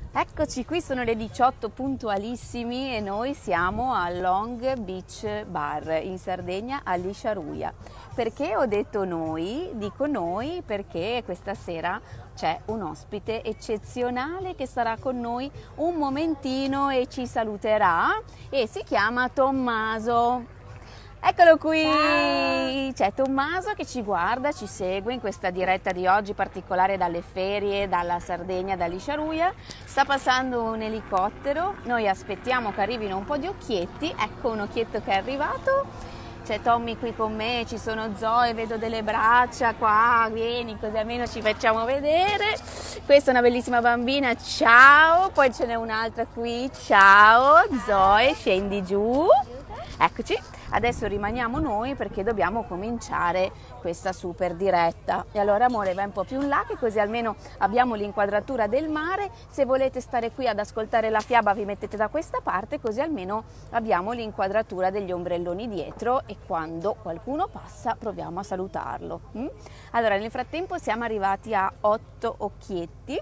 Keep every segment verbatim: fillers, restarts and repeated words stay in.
Eccoci qui, sono le diciotto puntualissimi e noi siamo a Long Beach Bar in Sardegna, a Lisciaruia. Perché ho detto noi? Dico noi perché questa sera c'è un ospite eccezionale che sarà con noi un momentino e ci saluterà e si chiama Tommaso. Eccolo qui, ciao. C'è Tommaso che ci guarda, ci segue in questa diretta di oggi particolare dalle ferie, dalla Sardegna, da Lisciaruia. Sta passando un elicottero, noi aspettiamo che arrivino un po' di occhietti, ecco un occhietto che è arrivato. C'è Tommy qui con me, ci sono Zoe, vedo delle braccia qua, vieni così almeno ci facciamo vedere. Questa è una bellissima bambina, ciao, poi ce n'è un'altra qui, ciao Zoe, scendi giù, eccoci. Adesso rimaniamo noi perché dobbiamo cominciare questa super diretta. E allora amore vai un po' più in là che così almeno abbiamo l'inquadratura del mare. Se volete stare qui ad ascoltare la fiaba vi mettete da questa parte così almeno abbiamo l'inquadratura degli ombrelloni dietro e quando qualcuno passa proviamo a salutarlo. Mm? Allora nel frattempo siamo arrivati a otto occhietti.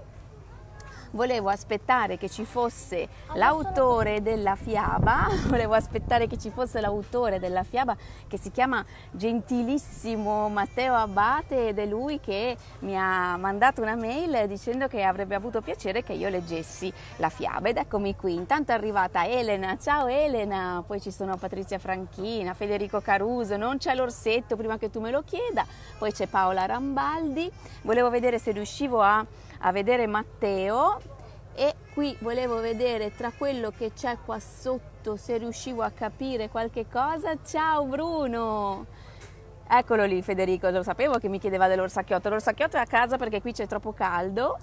Volevo aspettare che ci fosse l'autore della fiaba, volevo aspettare che ci fosse l'autore della fiaba che si chiama gentilissimo Matteo Abbate ed è lui che mi ha mandato una mail dicendo che avrebbe avuto piacere che io leggessi la fiaba ed eccomi qui. Intanto è arrivata Elena, ciao Elena, poi ci sono Patrizia Franchina, Federico Caruso, non c'è l'orsetto prima che tu me lo chieda, poi c'è Paola Rambaldi, volevo vedere se riuscivo a a vedere Matteo e qui volevo vedere tra quello che c'è qua sotto se riuscivo a capire qualche cosa. Ciao Bruno! Eccolo lì Federico, lo sapevo che mi chiedeva dell'orsacchiotto, l'orsacchiotto è a casa perché qui c'è troppo caldo.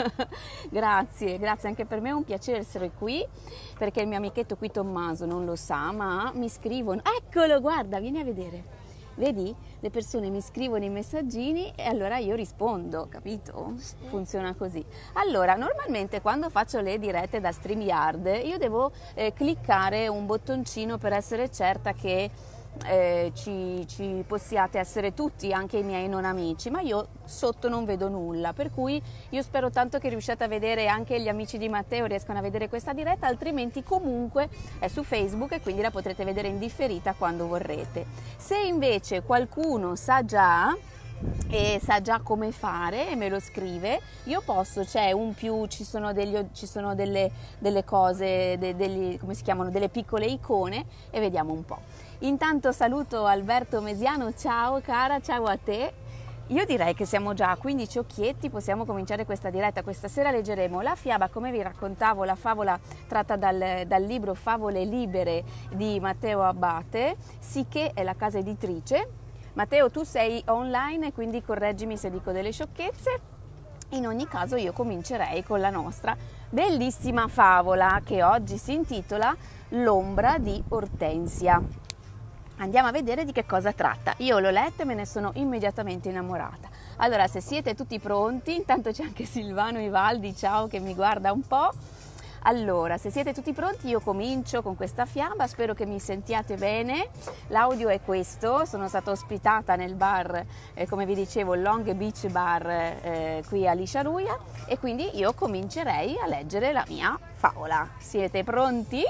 Grazie, grazie, anche per me è un piacere essere qui perché il mio amichetto qui Tommaso non lo sa ma mi scrivono, eccolo guarda vieni a vedere. Vedi? Le persone mi scrivono i messaggini e allora io rispondo, capito? Funziona così. Allora, normalmente quando faccio le dirette da StreamYard io devo eh, cliccare un bottoncino per essere certa che eh, ci, ci possiate essere tutti, anche i miei non amici, ma io sotto non vedo nulla, per cui io spero tanto che riusciate a vedere anche gli amici di Matteo riescano a vedere questa diretta, altrimenti comunque è su Facebook e quindi la potrete vedere in differita quando vorrete. Se invece qualcuno sa già e sa già come fare e me lo scrive, io posso, c'è un più, ci sono, degli, ci sono delle, delle cose, de, degli, come si chiamano, delle piccole icone e vediamo un po'. Intanto saluto Alberto Mesiano, ciao cara, ciao a te. Io direi che siamo già a quindici occhietti, possiamo cominciare questa diretta. Questa sera leggeremo la fiaba, come vi raccontavo, la favola tratta dal, dal libro Favole libere di Matteo Abbate, sicché è la casa editrice. Matteo, tu sei online, quindi correggimi se dico delle sciocchezze. In ogni caso io comincerei con la nostra bellissima favola che oggi si intitola L'ombra di Ortensia. Andiamo a vedere di che cosa tratta. Io l'ho letta e me ne sono immediatamente innamorata. Allora, se siete tutti pronti, intanto c'è anche Silvano Ivaldi, ciao, che mi guarda un po'. Allora, se siete tutti pronti io comincio con questa fiaba, spero che mi sentiate bene. L'audio è questo, sono stata ospitata nel bar, eh, come vi dicevo, Long Beach Bar eh, qui a Lisciaruia e quindi io comincerei a leggere la mia favola. Siete pronti?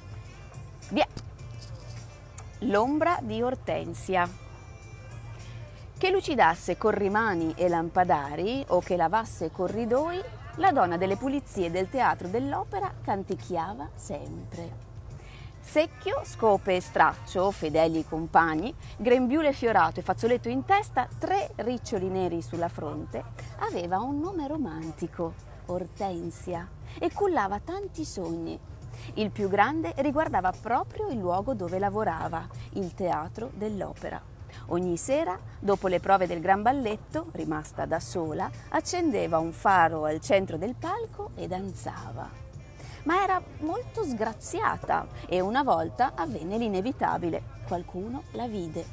Via! L'ombra di Ortensia. Che lucidasse corrimani e lampadari o che lavasse corridoi, la donna delle pulizie del teatro dell'opera canticchiava sempre. Secchio, scope e straccio, fedeli compagni, grembiule fiorato e fazzoletto in testa, tre riccioli neri sulla fronte, aveva un nome romantico, Ortensia, e cullava tanti sogni. Il più grande riguardava proprio il luogo dove lavorava, il teatro dell'opera. Ogni sera, dopo le prove del gran balletto, rimasta da sola, accendeva un faro al centro del palco e danzava. Ma era molto sgraziata e una volta avvenne l'inevitabile. Qualcuno la vide.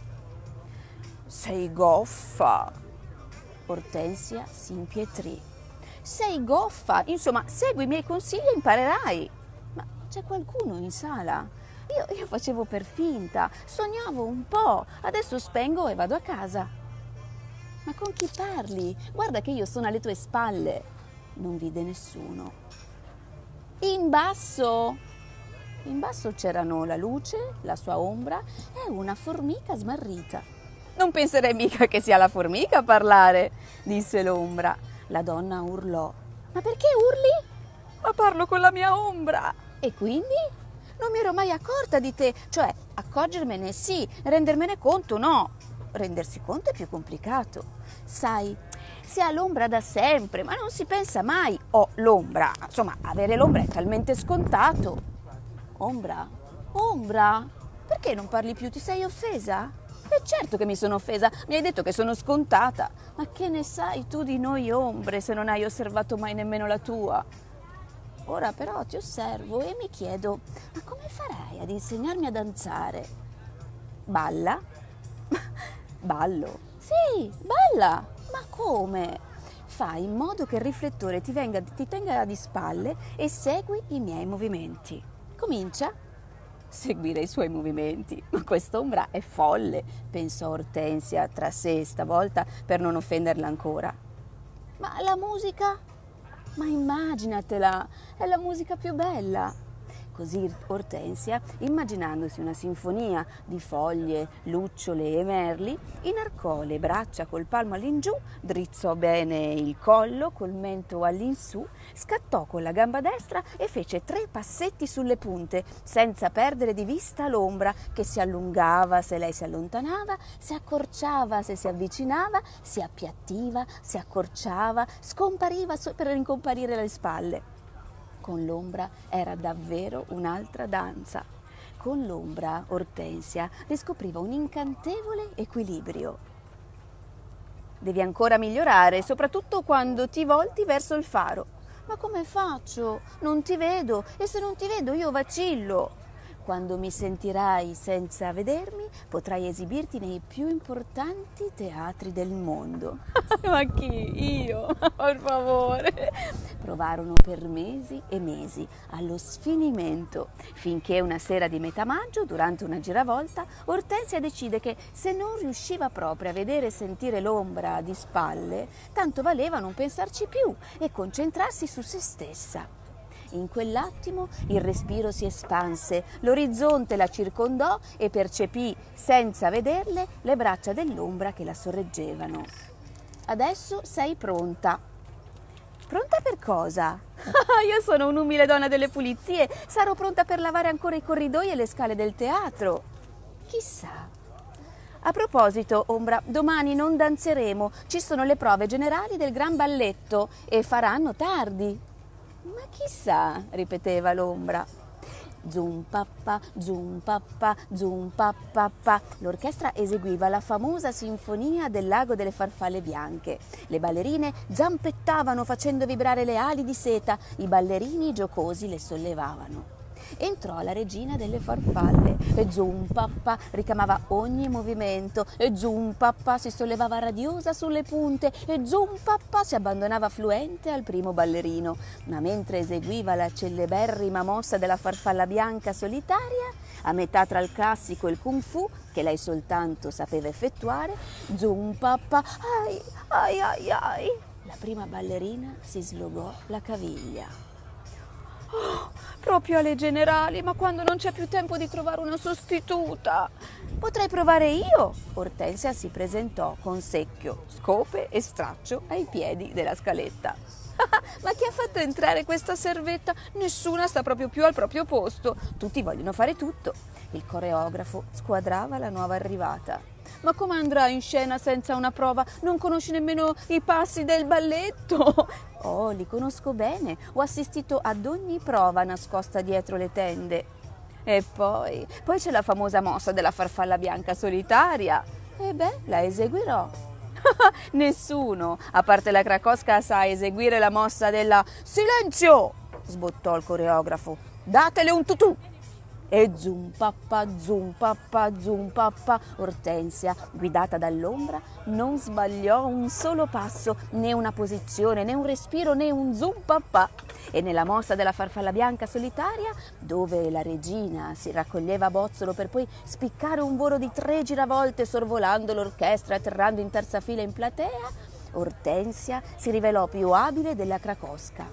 «Sei goffa!» Ortensia si impietrì. «Sei goffa! Insomma, segui i miei consigli e imparerai!» «Ma c'è qualcuno in sala?» Io, io facevo per finta, sognavo un po', adesso spengo e vado a casa. Ma con chi parli? Guarda che io sono alle tue spalle. Non vide nessuno. In basso, in basso c'erano la luce, la sua ombra e una formica smarrita. Non penserei mica che sia la formica a parlare, disse l'ombra. La donna urlò. Ma perché urli? Ma parlo con la mia ombra. E quindi? Non mi ero mai accorta di te, cioè accorgermene sì, rendermene conto no. Rendersi conto è più complicato. Sai, si ha l'ombra da sempre, ma non si pensa mai. Ho l'ombra, insomma, avere l'ombra è talmente scontato. Ombra? Ombra? Perché non parli più? Ti sei offesa? E certo che mi sono offesa, mi hai detto che sono scontata. Ma che ne sai tu di noi ombre se non hai osservato mai nemmeno la tua? Ora però ti osservo e mi chiedo, ma come farai ad insegnarmi a danzare? Balla? Ballo? Sì, balla! Ma come? Fai in modo che il riflettore ti, venga, ti tenga di spalle e segui i miei movimenti. Comincia. Seguire i suoi movimenti. Ma quest'ombra è folle, pensò Ortensia tra sé stavolta per non offenderla ancora. Ma la musica? Ma immaginatela, è la musica più bella. Così Ortensia, immaginandosi una sinfonia di foglie, lucciole e merli, inarcò le braccia col palmo all'ingiù, drizzò bene il collo col mento all'insù, scattò con la gamba destra e fece tre passetti sulle punte, senza perdere di vista l'ombra che si allungava se lei si allontanava, si accorciava se si avvicinava, si appiattiva, si accorciava, scompariva per rincomparire alle spalle. Con l'ombra era davvero un'altra danza. Con l'ombra Ortensia riscopriva un incantevole equilibrio. Devi ancora migliorare, soprattutto quando ti volti verso il faro. Ma come faccio? Non ti vedo e se non ti vedo io vacillo. Quando mi sentirai senza vedermi, potrai esibirti nei più importanti teatri del mondo. Ma chi? Io? Per favore! Provarono per mesi e mesi, allo sfinimento, finché una sera di metà maggio, durante una giravolta, Ortensia decide che se non riusciva proprio a vedere e sentire l'ombra di spalle, tanto valeva non pensarci più e concentrarsi su se stessa. In quell'attimo il respiro si espanse, l'orizzonte la circondò e percepì, senza vederle, le braccia dell'ombra che la sorreggevano. Adesso sei pronta. Pronta per cosa? Io sono un'umile donna delle pulizie, sarò pronta per lavare ancora i corridoi e le scale del teatro. Chissà. A proposito, ombra, domani non danzeremo, ci sono le prove generali del gran balletto e faranno tardi. Ma chissà, ripeteva l'ombra. Zum pappa, zum pappa, zum pappa pa. L'orchestra eseguiva la famosa sinfonia del lago delle farfalle bianche. Le ballerine zampettavano facendo vibrare le ali di seta, i ballerini giocosi le sollevavano. Entrò la regina delle farfalle e zum pappa ricamava ogni movimento e zum pappa si sollevava radiosa sulle punte e zum pappa si abbandonava fluente al primo ballerino, ma mentre eseguiva la celeberrima mossa della farfalla bianca solitaria, a metà tra il classico e il kung fu, che lei soltanto sapeva effettuare, zum pappa, ai ai ai ai, la prima ballerina si slogò la caviglia. Oh, proprio alle generali, ma quando non c'è più tempo di trovare una sostituta? Potrei provare io? Ortensia si presentò con secchio, scope e straccio ai piedi della scaletta. Ma chi ha fatto entrare questa servetta? Nessuna sta proprio più al proprio posto. Tutti vogliono fare tutto. Il coreografo squadrava la nuova arrivata. Ma come andrà in scena senza una prova? Non conosci nemmeno i passi del balletto? Oh, li conosco bene. Ho assistito ad ogni prova nascosta dietro le tende. E poi, poi c'è la famosa mossa della farfalla bianca solitaria. E beh, la eseguirò. Nessuno, a parte la Krakowska, sa eseguire la mossa della silenzio, sbottò il coreografo. Datele un tutù. E zum pappa, zum pappa, zum pappa, Ortensia, guidata dall'ombra, non sbagliò un solo passo, né una posizione, né un respiro, né un zum pappa. E nella mossa della farfalla bianca solitaria, dove la regina si raccoglieva a bozzolo per poi spiccare un volo di tre giravolte sorvolando l'orchestra e atterrando in terza fila in platea, Ortensia si rivelò più abile della Krakowska.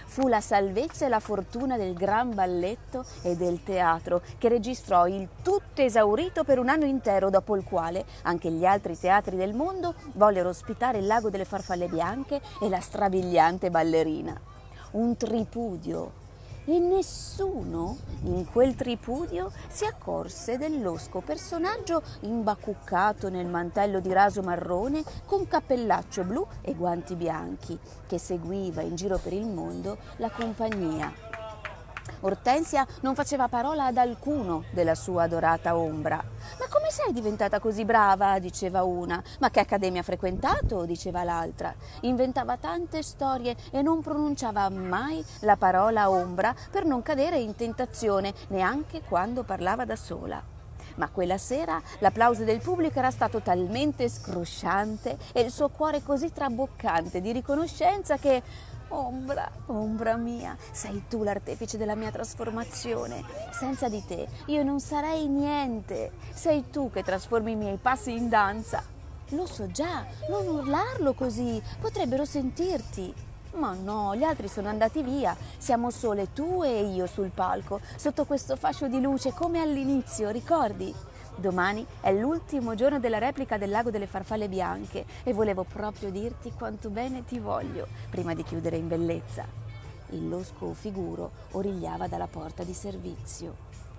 fu la salvezza e la fortuna del gran balletto e del teatro, che registrò il tutto esaurito per un anno intero, dopo il quale anche gli altri teatri del mondo vollero ospitare il Lago delle Farfalle Bianche e la strabiliante ballerina. Un tripudio. E nessuno in quel tripudio si accorse del losco personaggio imbacuccato nel mantello di raso marrone con cappellaccio blu e guanti bianchi, che seguiva in giro per il mondo la compagnia. Ortensia non faceva parola ad alcuno della sua adorata ombra. «Ma come sei diventata così brava?» diceva una. «Ma che accademia ha frequentato?» diceva l'altra. Inventava tante storie e non pronunciava mai la parola ombra per non cadere in tentazione, neanche quando parlava da sola. Ma quella sera l'applauso del pubblico era stato talmente scrosciante e il suo cuore così traboccante di riconoscenza che «Ombra, ombra mia, sei tu l'artefice della mia trasformazione. Senza di te io non sarei niente. Sei tu che trasformi i miei passi in danza». «Lo so già, non urlarlo così, potrebbero sentirti». «Ma no, gli altri sono andati via, siamo sole tu e io sul palco, sotto questo fascio di luce come all'inizio, ricordi? Domani è l'ultimo giorno della replica del Lago delle Farfalle Bianche e volevo proprio dirti quanto bene ti voglio prima di chiudere in bellezza». Il losco figuro origliava dalla porta di servizio.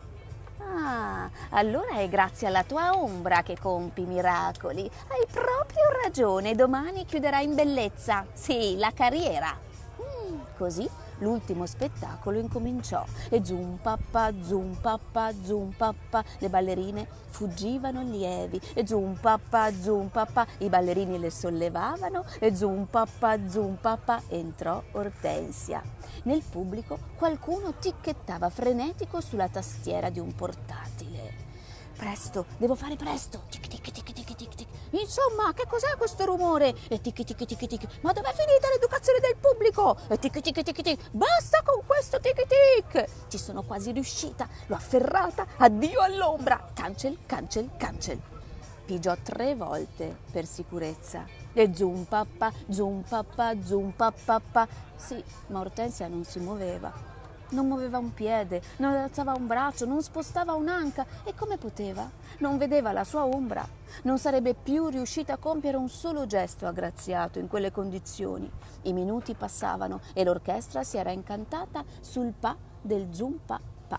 «Ah, allora è grazie alla tua ombra che compi miracoli. Hai proprio ragione, domani chiuderai in bellezza. Sì, la carriera». Mm, così l'ultimo spettacolo incominciò e zum pappa, zum pappa, zum pappa, le ballerine fuggivano lievi e zum pappa, zum pappa, i ballerini le sollevavano e zum pappa, zum pappa, entrò Ortensia. Nel pubblico qualcuno ticchettava frenetico sulla tastiera di un portatile. «Presto, devo fare presto! Tic tic tic tic tic tic. Insomma, che cos'è questo rumore? E tic tic tic tic. Ma dov'è finita l'educazione del pubblico? E tic tic tic tic. Basta con questo tic tic! Ci sono quasi riuscita, l'ho afferrata, addio all'ombra! Cancel, cancel, cancel!» Pigiò tre volte per sicurezza. E zum pappa, zum pappa, zum pappa. Sì, ma Ortensia non si muoveva. Non muoveva un piede, non alzava un braccio, non spostava un'anca. E come poteva? Non vedeva la sua ombra. Non sarebbe più riuscita a compiere un solo gesto aggraziato in quelle condizioni. I minuti passavano e l'orchestra si era incantata sul pa del zum pa pa.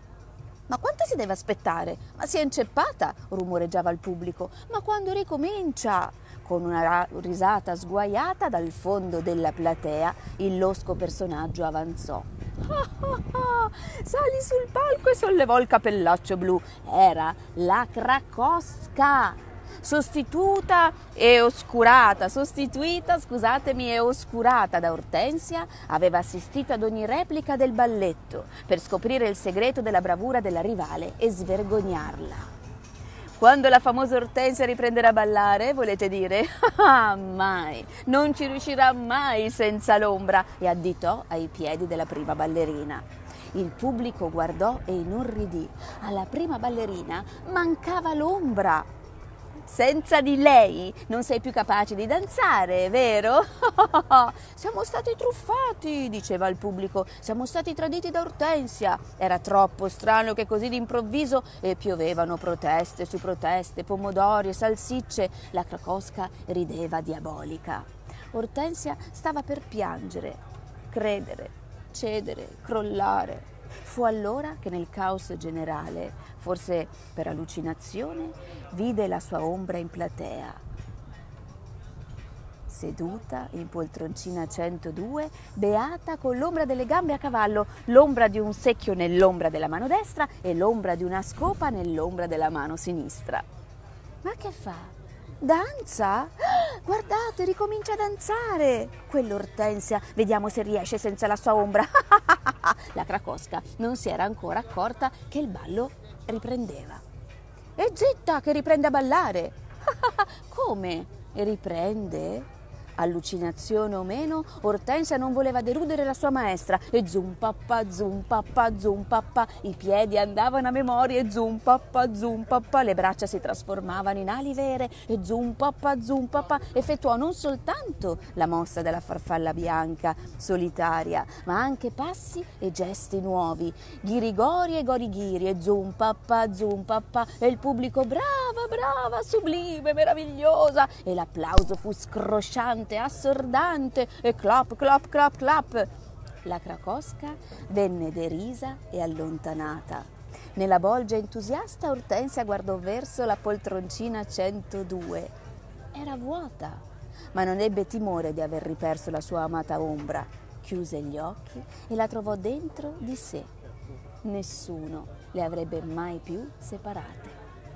«Ma quanto si deve aspettare? Ma si è inceppata!» rumoreggiava il pubblico. «Ma quando ricomincia?» Con una risata sguaiata dal fondo della platea, il losco personaggio avanzò. «Ah, ah, ah, sali sul palco» e sollevò il cappellaccio blu. Era la Cracosca, sostituta e oscurata, sostituita, scusatemi, e oscurata da Ortensia, aveva assistito ad ogni replica del balletto per scoprire il segreto della bravura della rivale e svergognarla. «Quando la famosa Ortensia riprenderà a ballare, volete dire? Ah, mai! Non ci riuscirà mai senza l'ombra!» e additò ai piedi della prima ballerina. Il pubblico guardò e inorridì. Alla prima ballerina mancava l'ombra. «Senza di lei non sei più capace di danzare, vero?» «Siamo stati truffati», diceva il pubblico, «siamo stati traditi da Ortensia». Era troppo strano che così d'improvviso e piovevano proteste su proteste, pomodori e salsicce. La Cracosca rideva diabolica. Ortensia stava per piangere, credere, cedere, crollare. Fu allora che nel caos generale, forse per allucinazione, vide la sua ombra in platea, seduta in poltroncina centodue, beata con l'ombra delle gambe a cavallo, l'ombra di un secchio nell'ombra della mano destra e l'ombra di una scopa nell'ombra della mano sinistra. «Ma che fa? Danza? Guardate, ricomincia a danzare! Quell'Ortensia, vediamo se riesce senza la sua ombra!» La Cracosca non si era ancora accorta che il ballo riprendeva. «E zitta, che riprende a ballare!» «Come? Riprende?» Allucinazione o meno, Ortensia non voleva deludere la sua maestra e zum pappa, zum pappa, zum pappa, i piedi andavano a memoria e zum pappa, zum pappa, le braccia si trasformavano in ali vere e zum pappa, zum pappa, effettuò non soltanto la mossa della farfalla bianca solitaria, ma anche passi e gesti nuovi, ghirigori e gorighiri e zum pappa, zum pappa, e il pubblico brava, brava, sublime, meravigliosa, e l'applauso fu scrosciante, assordante e clap, clap, clap, clap. La Cracosca venne derisa e allontanata. Nella bolgia entusiasta Ortensia guardò verso la poltroncina centodue. Era vuota, ma non ebbe timore di aver riperso la sua amata ombra. Chiuse gli occhi e la trovò dentro di sé. Nessuno le avrebbe mai più separate.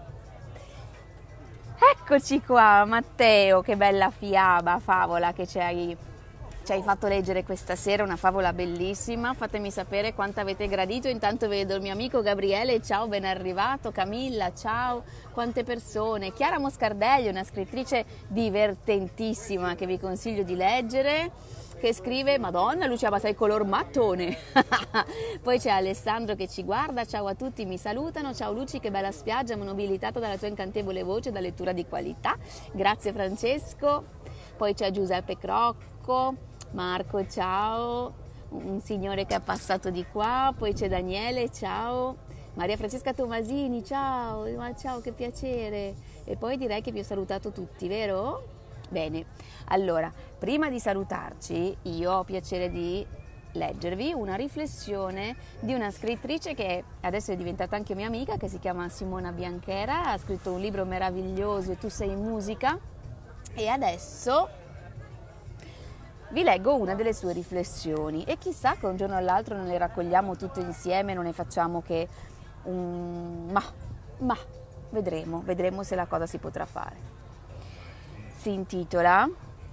Eccoci qua, Matteo, che bella fiaba, favola che ci hai, ci hai fatto leggere questa sera, una favola bellissima. Fatemi sapere quanto avete gradito. Intanto vedo il mio amico Gabriele, ciao, ben arrivato. Camilla, ciao, quante persone. Chiara Moscardelli, una scrittrice divertentissima che vi consiglio di leggere, che scrive: Madonna Lucia, ma sei color mattone. Poi c'è Alessandro che ci guarda, ciao a tutti, mi salutano, ciao Luci, che bella spiaggia, monobilitata dalla tua incantevole voce, da lettura di qualità, grazie Francesco. Poi c'è Giuseppe Crocco, Marco, ciao, un signore che è passato di qua, poi c'è Daniele, ciao, Maria Francesca Tomasini, ciao, ma ciao, che piacere. E poi direi che vi ho salutato tutti, vero? Bene, allora, prima di salutarci, io ho piacere di leggervi una riflessione di una scrittrice che adesso è diventata anche mia amica, che si chiama Simona Bianchera, ha scritto un libro meraviglioso, Tu sei musica, e adesso vi leggo una delle sue riflessioni e chissà che un giorno o l'altro non le raccogliamo tutte insieme, non ne facciamo che un... ma, ma, vedremo, vedremo se la cosa si potrà fare. Si intitola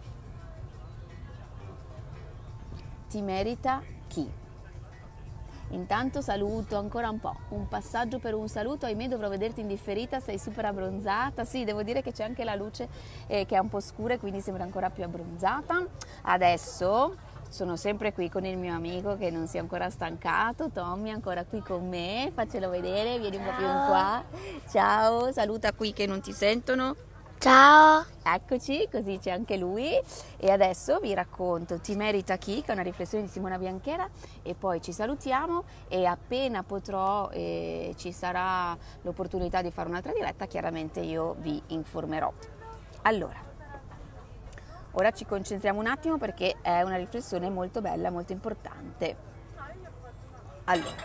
Ti merita chi? Intanto saluto ancora un po', un passaggio per un saluto, ahimè dovrò vederti indifferita, sei super abbronzata, sì, devo dire che c'è anche la luce eh, che è un po' scura e quindi sembra ancora più abbronzata. Adesso sono sempre qui con il mio amico che non si è ancora stancato, Tommy, ancora qui con me, faccelo vedere, vieni un po' più in qua, ciao, saluta qui che non ti sentono. Ciao! Eccoci, così c'è anche lui e adesso vi racconto Ti merita chi, che è una riflessione di Simona Bianchera, e poi ci salutiamo e appena potrò e ci sarà l'opportunità di fare un'altra diretta, chiaramente io vi informerò. Allora, ora ci concentriamo un attimo perché è una riflessione molto bella, molto importante. Allora,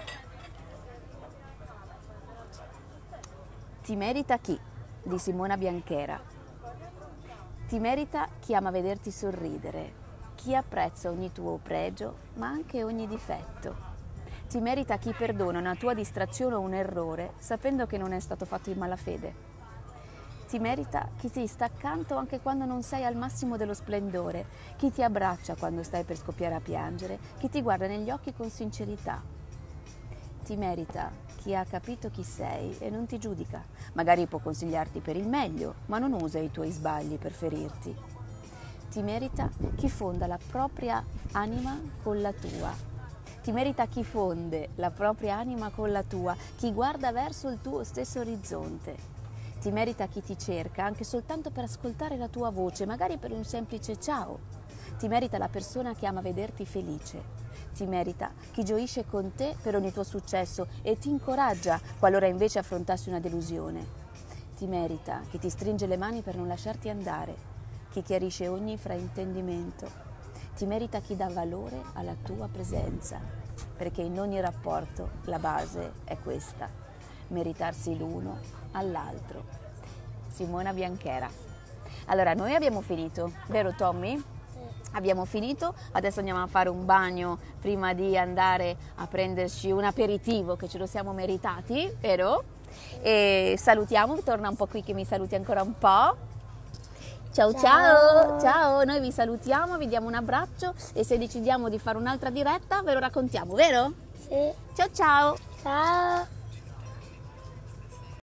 Ti merita chi? Di Simona Bianchera. Ti merita chi ama vederti sorridere, chi apprezza ogni tuo pregio, ma anche ogni difetto. Ti merita chi perdona una tua distrazione o un errore, sapendo che non è stato fatto in malafede. Ti merita chi ti sta accanto anche quando non sei al massimo dello splendore, chi ti abbraccia quando stai per scoppiare a piangere, chi ti guarda negli occhi con sincerità. Ti merita chi ha capito chi sei e non ti giudica. Magari può consigliarti per il meglio, ma non usa i tuoi sbagli per ferirti. Ti merita chi fonda la propria anima con la tua. Ti merita chi fonde la propria anima con la tua, chi guarda verso il tuo stesso orizzonte. Ti merita chi ti cerca anche soltanto per ascoltare la tua voce, magari per un semplice ciao. Ti merita la persona che ama vederti felice. Ti merita chi gioisce con te per ogni tuo successo e ti incoraggia qualora invece affrontassi una delusione. Ti merita chi ti stringe le mani per non lasciarti andare, chi chiarisce ogni fraintendimento. Ti merita chi dà valore alla tua presenza, perché in ogni rapporto la base è questa, meritarsi l'uno all'altro. Simona Bianchera. Allora, noi abbiamo finito, vero Tommy? Abbiamo finito, adesso andiamo a fare un bagno prima di andare a prenderci un aperitivo che ce lo siamo meritati, vero? E salutiamo, torna un po' qui che mi saluti ancora un po'. Ciao ciao, ciao, ciao, noi vi salutiamo, vi diamo un abbraccio e se decidiamo di fare un'altra diretta ve lo raccontiamo, vero? Sì. Ciao ciao. Ciao.